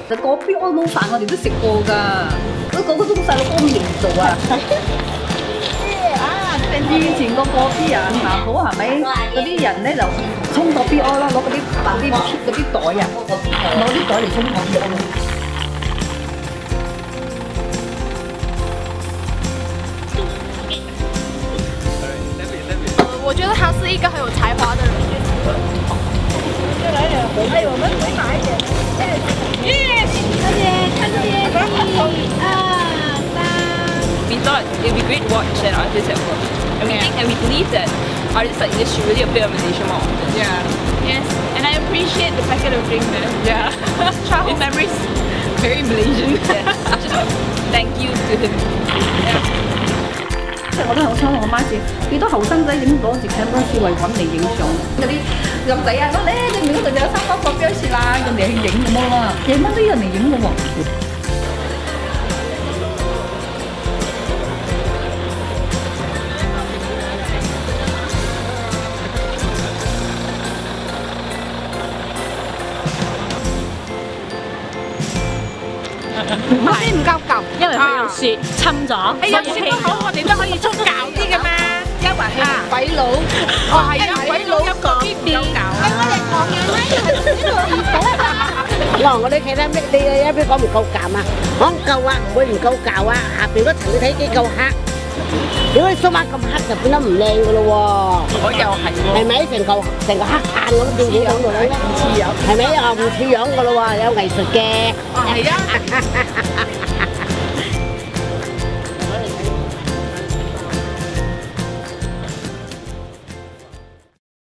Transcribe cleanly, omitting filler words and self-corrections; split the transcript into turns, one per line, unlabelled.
就Kopi-O撈飯我哋都食過㗎，嗰個中細佬公營做啊。以前個Kopi啊，茶鋪係咪嗰啲人咧就沖Kopi-O咯，攞嗰啲袋啊，攞啲袋嚟沖Kopi-O。
我觉得他是一个很有才华的人。来点，哎，我们回哪一点？耶！快点，快点！1、2、3。We thought it would be great to watch an artist at work, and we believe that artists like this should really appear on Malaysia more often. Yeah. Yes, and I appreciate the packet of drinks there. Yeah. Childhood memories, very Malaysian. Yes. Just thank you to him. Yeah.
我都好想同我媽講，幾多後生仔影攞住 camera 思維揾嚟影相，嗰啲入仔啊，講咧對面嗰度就有3包Kopi-O事啦，人哋去影咁樣啦，夜晚都有人嚟影嘅喎。
我啲唔夠舊，因為佢用雪侵咗。哎呀，雪都好，我哋都可以沖舊啲嘅嘛。因為係鬼佬，哦係啊，鬼佬一個啲舊。哎，我哋講嘢咧係呢度二寶。嗱，我哋其他咩？你一邊講唔夠舊啊？講夠啊，唔會唔夠舊啊。下邊嗰層你睇幾夠黑？如果你蘇媽咁黑就變得唔靚噶咯喎。我又係喎。係咪成個黑炭咁變咗喺度咧？唔似樣。係咪又唔似樣噶咯喎？有藝術嘅。係啊。